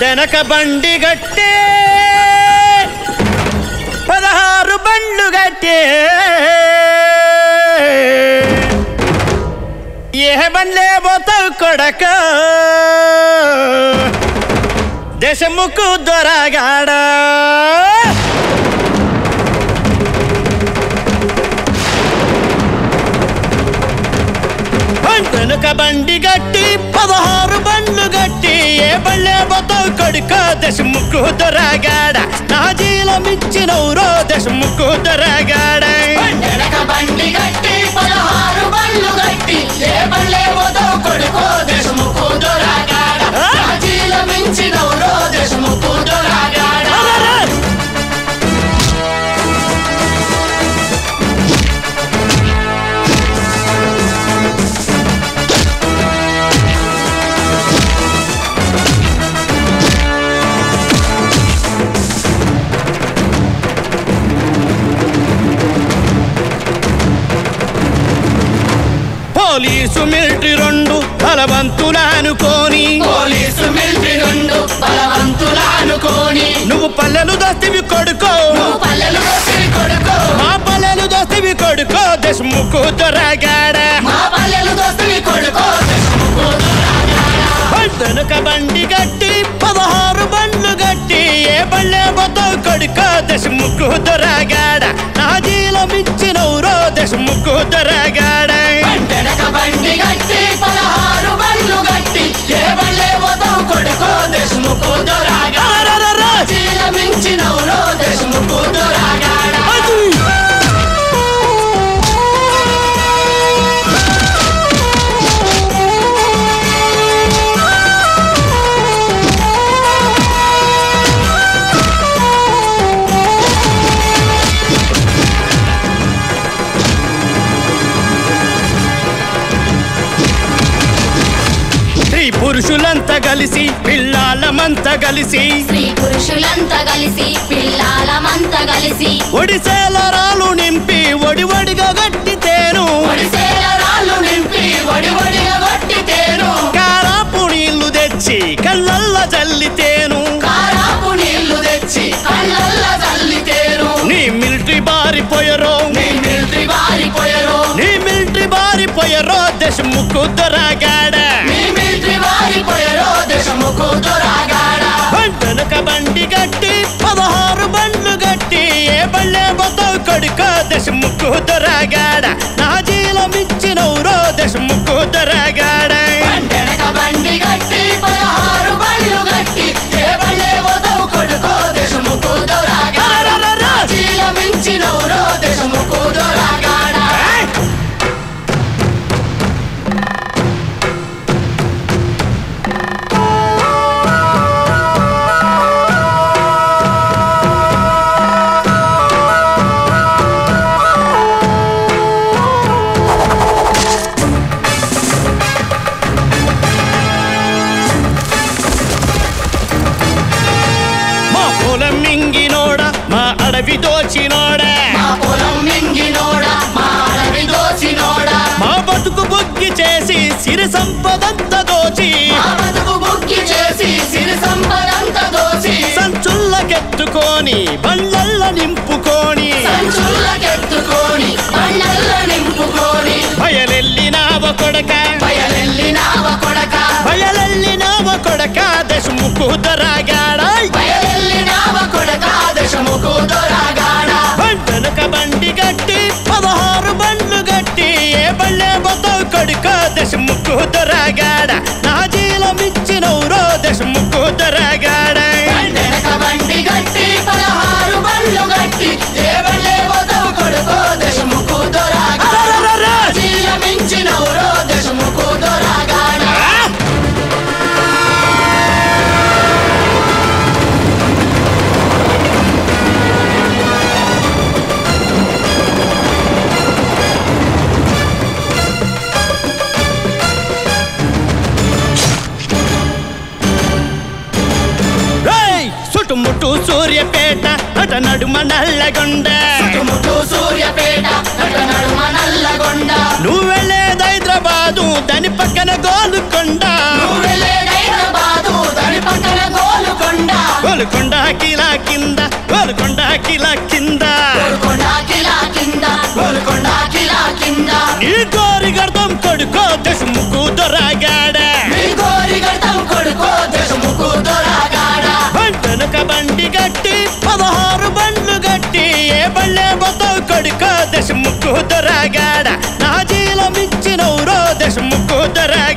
బండెనక బండి గట్టే 16 బండ్లు గట్టే ఏ బండ్లే పోతావు కొడక దేశముకు దొరగాడా బండెనక బండి గట్టి 16 బండ్లు గట్టి ఏ బండ్లే పోతావు కొడుక దేశముకు దొరగాడ నా జీలమిచ్చినవురో దేశముకు దొరగాడ బండెనక బండి గట్టి 16 బండ్లు గట్టి ఏ బండ్లే పోతావు కొడుకో దేశముకు దొరగాడ నా జీలమిచ్చినవురో దేశముకు దొరగాడ పోలీసు మిలిటరీ రెండు బలవంతులనుకోని పోలీసు మిలిటరీ రెండు బలవంతులనుకోని నువ్వు పల్లెలు దోస్తివి కొడుకో నువ్వు పల్లెలు దోస్తివి కొడుకో మా పల్లెలు దోస్తివి కొడుకో దేశముకు దొరగాడ మా పల్లెలు దోస్తివి కొడుకో దేశముకు దొరగాడ బండెనక బండి గట్టి 16 బండ్లు గట్టి ఏ బండ్లే పోతావు కొడుకో దేశముకు దొరగాడ నా జీలమిచ్చినవురో దేశముకు దొరగాడ బండెనక బండి గట్టి 16 బండ్లు గట్టి ఏ బండ్లే పోతావు కొడుకో దేశముకు దొరగాడ జీలమిచ్చినవురో దేశముకు దొరగాడ పురుషులంతా కలిసి పిల్లాలమంతా కలిసి స్త్రీ పురుషులంతా కలిసి పిల్లాలమంతా కలిసి ఒడిసేల రాళ్ళు నింపి ఒడివడిగా గట్టితేను ఒడిసేల రాళ్ళు నింపి ఒడివడిగా గట్టితేను కారాపు నీళ్లు తెచ్చి కళ్ళల్ల జల్లితేను కారాపు నీళ్లు తెచ్చి కళ్ళల్ల జల్లితేను నీ మిలిటరీ బారిపోయరో నీ మిలిటరీ బారిపోయరో నీ మిలిటరీ బారిపోయరో దేశముకు దొరగాడ నీ మిలిటరీ బారిపోయరో దేశముకు దొరగాడ బండెనక బండి గట్టి 16 బండ్లు గట్టి ఏ బండ్లే పోతావు కొడుకో దేశముకు దొరగాడ నా జీలమిచ్చినవురో దేశముకు దొరగాడ బండెనక బండి గట్టి 16 బండ్లు గట్టి ఏ బండ్లే పోతావు కొడుకో దేశముకు దొరగాడ జీలమిచ్చినవురో దేశముకు దొరగాడ అడవి దోచినోడా మా పొలం మింగినోడా మా అడవి దోచినోడా మా బతుకు బొగ్గి చేసి సిరి సంపదంతా దోచి మా బతుకు బొగ్గి చేసి సిరి సంపదంతా దోచి సంచుల్లకెత్తుకొని బండ్లల్ల నింపుకొని సంచుల్లకెత్తుకొని బండ్లల్ల నింపుకొని బయలెల్లినావ కొడక బయలెల్లినావ కొడక బయలెల్లినావ కొడక దేశముకు దొరగాడ బయలెల్లినావ కొడక దేశముకు దొరగాడ బండెనక బండి గట్టి 16 బండ్లు గట్టి ఏ బండ్లే పోతావు కొడుక దేశముకు దొరగాడ నా జీలమిచ్చినవురో దేశముకు దొరగాడ బండెనక బండి గట్టి 16 బండ్లు గట్టి ఏ బండ్లే పోతావు కొడుకో దేశముకు దొరగాడ జీలమిచ్చినవురో దేశముకు దొరగాడ చుట్టుముట్టు సూర్యపేట అట నడుమ నల్లగొండ చుట్టుముట్టు సూర్యపేట అట నడుమ నల్లగొండ నువ్వు వెళ్ళేది హైదరాబాదు దాని పక్కన గోలుకొండ నువ్వు వెళ్ళేది హైదరాబాదు దాని పక్కన గోలుకొండ గోల్కొండ కిలా కింద గోల్కొండ కిలా కింద గోల్కొండ కిలా కింద గోల్కొండ కిలా కింద నీ గోరి గర్దం కొడుకో దశముకు దొరగాడ నీ గోరి గర్దం కొడుకో దశముకు దొరగాడ వెనక బండి గట్టి 16 బండ్లు గట్టి ఏ బళ్ళే బతావు కొడుకో దశముకు దొరగాడ నా జీలమిచ్చినవురో దశముకు దొరగాడ